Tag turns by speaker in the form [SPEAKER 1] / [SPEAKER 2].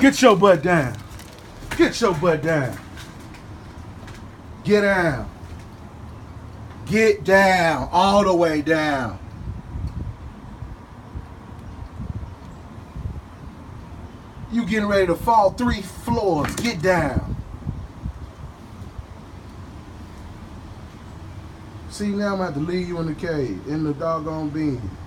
[SPEAKER 1] Get your butt down. Get your butt down. Get down. Get down. All the way down. You getting ready to fall 3 floors. Get down. See, now I'm going to have to leave you in the cave, in the doggone bean.